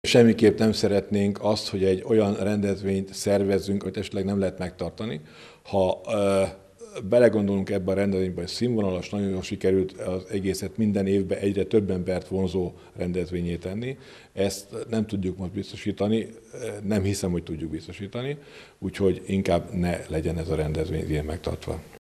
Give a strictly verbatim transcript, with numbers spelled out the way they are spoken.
Semmiképp nem szeretnénk azt, hogy egy olyan rendezvényt szervezzünk, hogy esetleg nem lehet megtartani. Ha ö, belegondolunk ebbe a rendezvénybe, hogy színvonalas, nagyon jól sikerült az egészet minden évben egyre több embert vonzó rendezvényé tenni, ezt nem tudjuk most biztosítani, nem hiszem, hogy tudjuk biztosítani, úgyhogy inkább ne legyen ez a rendezvény ilyen megtartva.